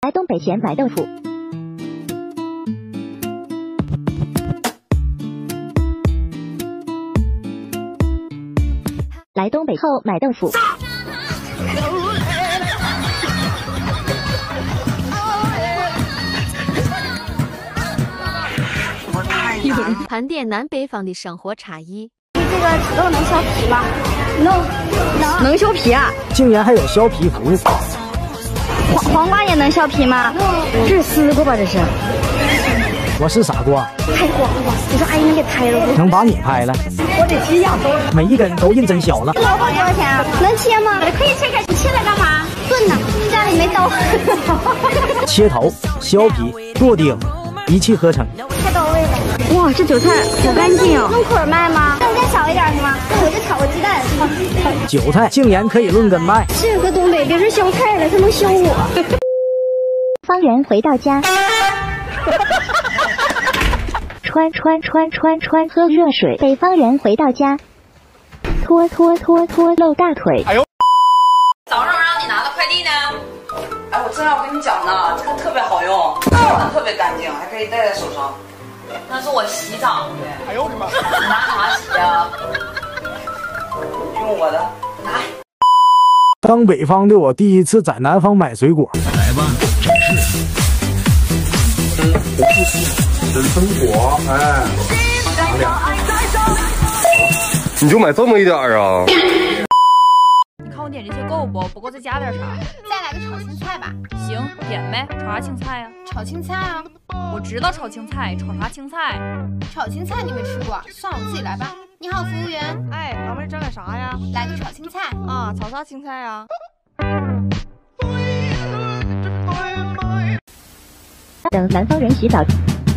来东北前买豆腐。来东北后买豆腐。 盘点南北方的生活差异。 这个肉能削皮吗？能削皮啊！ 竟然还有削皮服务。 黄瓜也能削皮吗？这是丝瓜吧？这是。 我是傻瓜。 太广了，你说阿姨能给拍了不？ 能把你拍了。我得切呀，每一根都认真小了。 萝卜多少钱啊？能切吗？可以切开，你切来干嘛？炖呢？你家里没刀。 切头、削皮、剁丁，一气呵成。 太到位了。哇，这韭菜好干净哦。弄捆卖吗？能再少一点是吗？那我就炒个鸡蛋。 韭菜竟然可以论根卖。 这个东北别是削菜了，他能削我。 方圆回到家。穿喝热水。北方人回到家，拖露大腿。 哎呦！早上让你拿的快递呢？哎，我正要跟你讲呢，这个特别好用，特别干净，还可以戴在手上。那是我洗澡的。哎呦我的妈！你拿啥洗啊？用我的，拿。 当北方的我第一次在南方买水果。来吧， 真生活，哎，你就买这么一点啊？ 你看我点这些够不？不够再加点啥？ 再来个炒青菜吧。 行，点呗。炒啥青菜呀？ 炒青菜啊。 我知道炒青菜，炒啥青菜？ 炒青菜你没吃过，算了，我自己来吧。你好，服务员。 哎，老妹儿整点啥呀？ 来个炒青菜啊，炒啥青菜呀？ 等南方人洗澡。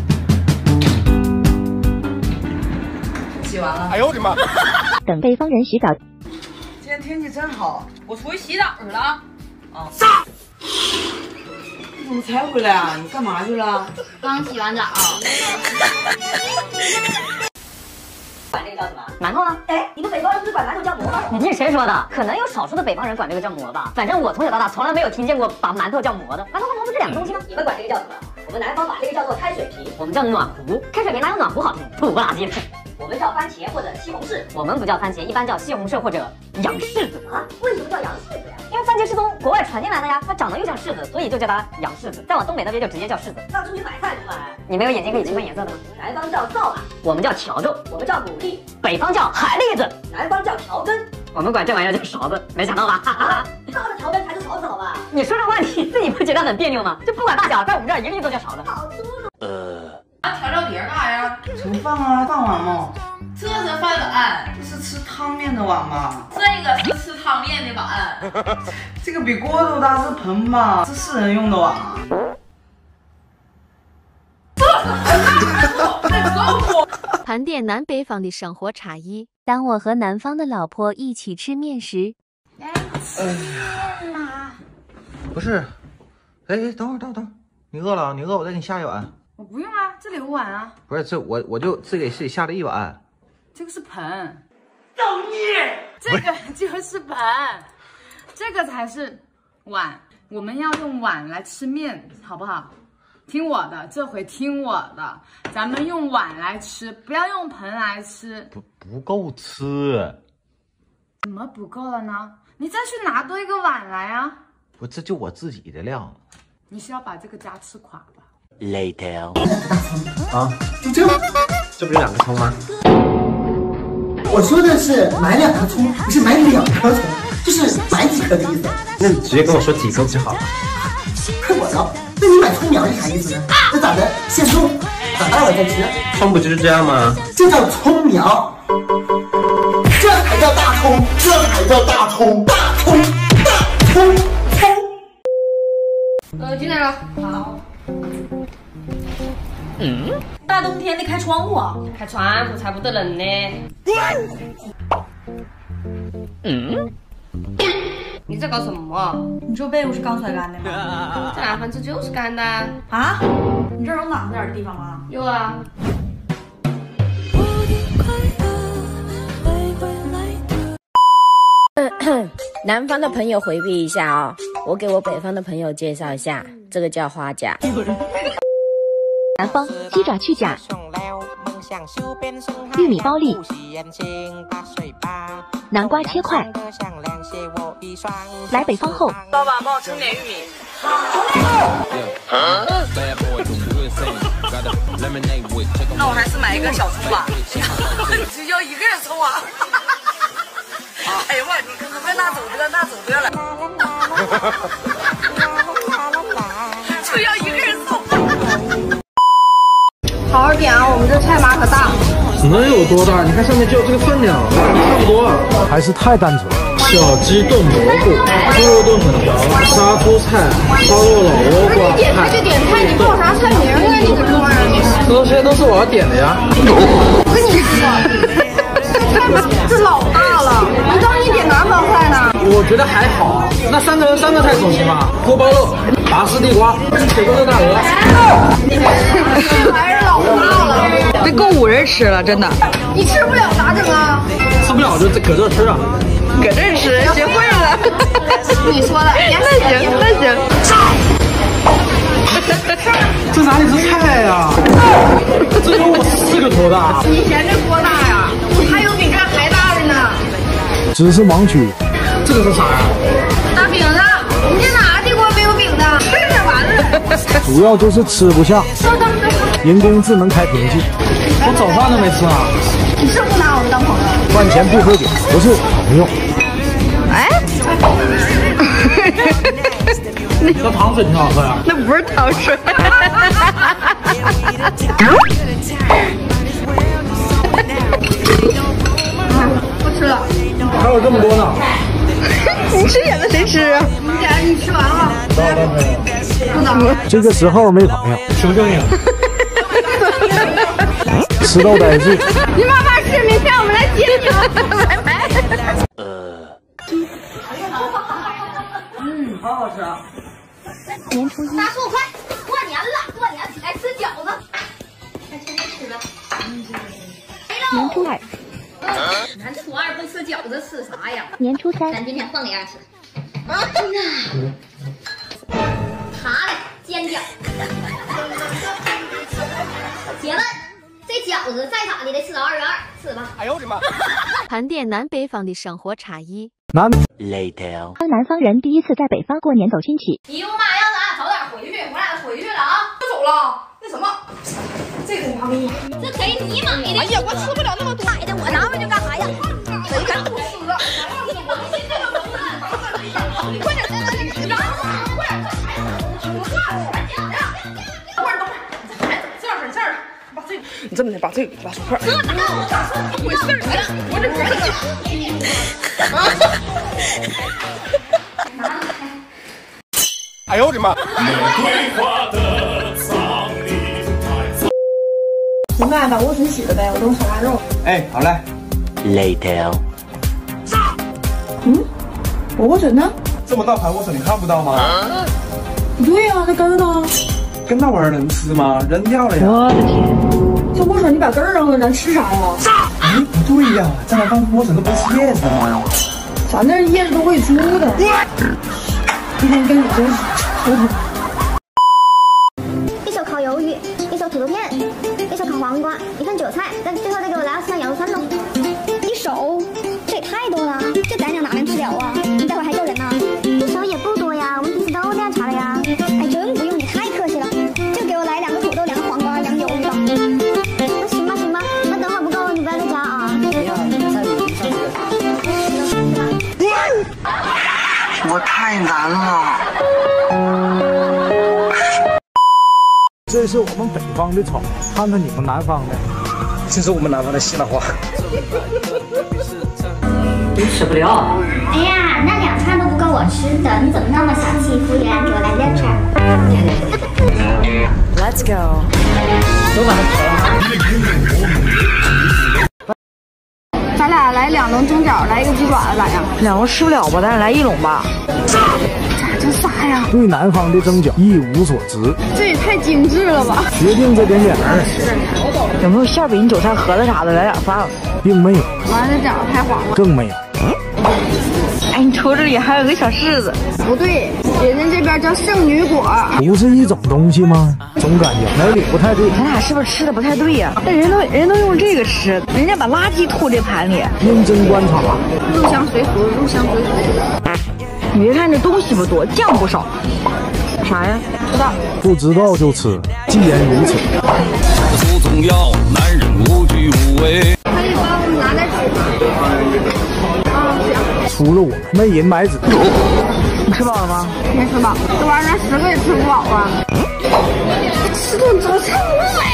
洗完了。 哎呦我的妈！ 等北方人洗澡。 今天天气真好，我出去洗澡去了。啊！你怎么才回来啊？你干嘛去了？ 刚洗完澡。 管这个叫什么？馒头啊！哎，你们北方人不是管馒头叫馍吗？你听谁说的？可能有少数的北方人管这个叫馍吧。反正我从小到大从来没有听见过把馒头叫馍的。馒头和馍不是两个东西吗？你们管这个叫什么？我们南方把这个叫做开水皮，我们叫暖壶。开水皮哪有暖壶好听？土不拉几的。我们叫番茄或者西红柿，我们不叫番茄，一般叫西红柿或者洋柿子啊。为什么叫洋柿子呀？因为番茄是从国外传进来的呀，它长得又像柿子，所以就叫它洋柿子。再往东北那边就直接叫柿子。那出去买菜怎么买？你没有眼睛可以区分颜色的吗？南方叫扫把，我们叫笤帚，我们叫牡蛎，北方叫海蛎子，南方叫条根，我们管这玩意儿叫勺子，没想到吧？哈哈。大的条根才是勺子好吧？你说这话你自己不觉得很别扭吗？就不管大小，在我们这儿一律都叫勺子。好粗鲁。 调料碟干啥呀？盛饭啊，饭碗吗？这是饭碗，这是吃汤面的碗吗？这个是吃汤面的碗。这个比锅都大，是盆吧？是4人用的碗啊。 盘点南北方的生活差异。当我和南方的老婆一起吃面时， 不是，哎，等会儿，你饿了？你饿我再给你下一碗。 我不用啊，这里有碗啊。 不是，这我就自己给自己下了一碗。 这个是盆。 造孽！ 这个就是盆，这个才是碗。我们要用碗来吃面，好不好？听我的，这回听我的，咱们用碗来吃，不要用盆来吃。 不够吃。 怎么不够了呢？你再去拿多一个碗来啊！ 不，这就我自己的量。 你是要把这个家吃垮吧 ？Later。 啊，就这样，这不是2个葱吗？ 我说的是买2颗葱，不是买2颗葱，就是买几颗的意思。 那你直接跟我说几个不就好了？ 快我了，那你买葱苗是啥意思呢？那咋的？现种，长大了再吃。 葱不就是这样吗？ 这叫葱苗，这才叫大葱，这才叫大葱，大葱，大葱，葱。 进来了。好。大冬天的开窗户啊？开窗户才不得冷呢。你在搞什么？ 你这被褥是刚才干的吗？ 这南方这就是干的啊？你这儿有暖和点的地方吗？ 有啊。 南方的朋友回避一下哦，我给我北方的朋友介绍一下。 这个叫花甲。 南方鸡爪去甲，玉米包粒，南瓜切块。来北方后， 老板帮我称点玉米。那我还是买一个小葱吧，只要一个人葱啊！哎呀妈，你快拿走这，拿走这了，只要一个人送。 好好点啊，我们这菜码可大。 能有多大？你看上面就这个分量，差不多。 还是太单纯了。 小鸡炖蘑菇，猪肉炖粉条，杀猪菜，烧肉老倭瓜。 你点菜就点菜，你报啥菜名啊？你这玩意儿， 这些都是我要点的呀。 我跟你说，这菜这老大了，你当你点南方菜呢？ 我觉得还好，那三个菜总行吧？锅包肉、拔丝地瓜、水锅热大鹅。 还是老大了， 这够5人吃了，真的。 你吃不了咋整啊？ 吃不了就搁这吃啊。 搁这吃，学会了。 你说的， 那行那行。 这哪里是菜呀？这有我4个头大。 你嫌这锅大呀？还有比这还大的呢。 只是盲区。 这个是啥呀？ 大饼子，你这哪地锅没有饼的？吃着完了。 主要就是吃不下，人工智能开瓶器。 我早饭都没吃啊。 你是不拿我们当朋友？ 饭前不喝酒，不是朋友。 哎， 那糖水挺好喝呀。 那不是糖水。 不吃了。 还有这么多呢。 你吃点的谁吃啊？ 你吃完了。不等。 这个时候没朋友， 求求你了。 吃到呆住。 你慢慢吃，明天我们来接你了。拜拜。 好好吃啊。 年初一。 大树快，过年了，过年来吃饺子。快趁热吃吧。 年初2。 咱初2不吃饺子吃啥呀？ 年初3。 咱今天放样吃。哎呀，爬的煎饺。姐们，这饺子再咋的得吃到2月2，吃吧。 哎呦我的妈！ 盘点南北方的生活差异。 南方人第一次在北方过年走亲戚。 你妈让咱俩早点回去，我俩回去了啊，不走了。那什么，这个你妈给你，这给你买的。哎呀，我吃不了那么多，买的我拿回去干啥呀？谁敢不吃啊？快点，快点，快点！ 你这么的，把这个拉手块。没事儿，我这边。 哎呦我的妈！ 行吧，把莴笋洗了呗，我等炒腊肉。 哎，好嘞。 我莴笋呢？ 这么大盘莴笋你看不到吗？ 不对呀，这根儿呢？ 跟那玩意儿能吃吗？扔掉了呀！ 我的天，这莴笋你把根儿扔了，咱吃啥呀？ 哎，不对呀，在南方莴笋都不是叶子的吗？ 咱那叶子都会出的。今天跟你真是头疼。 一手烤鱿鱼，一手土豆片，一手烤黄瓜，一份韭菜，但最后再给我来2羊肉串喽。一手，这也太多了，这咱俩哪能吃了啊？你待会儿还救人呢。一手也不多呀，我们平时都这样查的呀。哎，真不用，你太客气了。就给我来2个土豆，2个黄瓜，2个鱿鱼吧。那行吧，行吧，那等会儿不够你不要再加啊。 哎呀，你菜里上去我太难了。 这是我们北方的草，看看你们南方的。 这是我们南方的西兰花。 你吃不了。 哎呀，那2串都不够我吃的，你怎么那么小气？服务员，给我来2串。 Let's go。 都把它刨了。 咱俩来2笼蒸饺，来1个鸡爪子咋样 ？2笼吃不了吧，咱俩来1笼吧。 咋这仨呀？ 对南方的蒸饺一无所知， 这也太精致了吧！ 决定这点有没有馅饼、韭菜盒子啥的？来点饭了， 并没有。 完了，这饺子太黄了， 更没有。 哎，你瞅这里还有个小柿子。 不对， 人家这边叫圣女果， 不是一种东西吗？总感觉哪里不太对。 咱俩是不是吃的不太对呀？那人都用这个吃，人家把垃圾吐这盘里。 认真观察， 入乡随俗，入乡随俗。 你别看这东西不多，酱不少。啥呀？不知道。 不知道就吃，既然如此。 不重要，男人无惧无畏。 可以帮我们拿点纸吗？啊，行。 除了我，没人买纸。 你吃饱了吗？ 没吃饱，这玩意儿10个也吃不饱啊。吃顿早餐500。